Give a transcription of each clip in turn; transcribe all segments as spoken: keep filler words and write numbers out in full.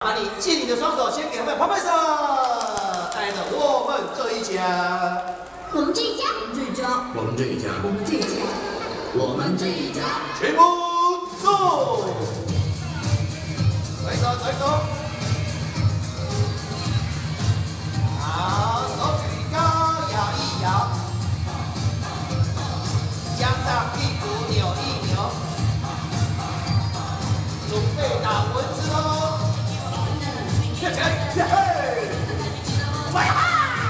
把你借你的双手，先给他们拍拍手，带着我们这一家， 我们这一家，我们这一家， 我们这一家， 我们这一家， 我们这一家， 全部走，来走，来走。 好，手举高，摇一摇，向上屁股扭一扭，准备打蚊子喽！跳起来，嘿！哇哈！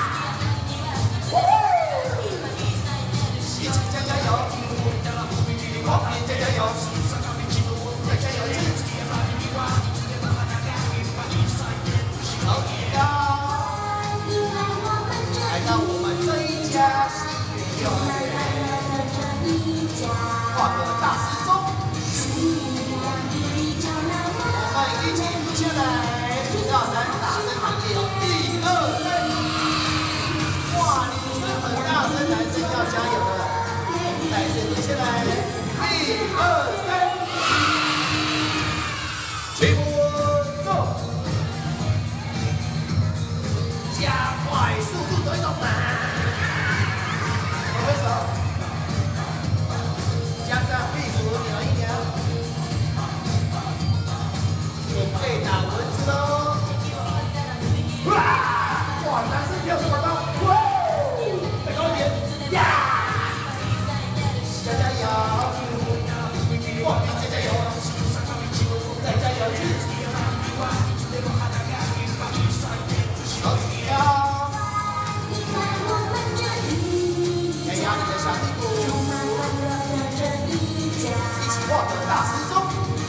一起加加油，旁边加加油，再加油一次！手举高。 来到我们这一家西园幼儿园，画个大时钟，我们一起舞起来，一二三，大声喊一一二三，哇，女生很大声，男生要加油了，再次舞起来，一二三，起步走，加快速度走一走。 向上屁股扭一扭，准备打蚊子喽！哇！哇，男生跳这么高，哇！再高一点，呀！加加油！哇，再加油！再加油去！手举高，摇摇你的小屁股。 画个大时钟，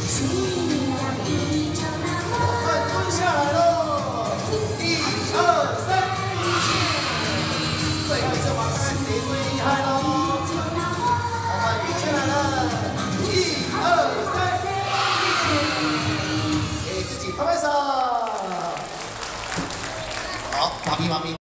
我们蹲下来喽！一二三，最后一次往看谁最厉害喽！我们蹲下来了，一二三，给自己拍拍手。好，妈咪妈咪。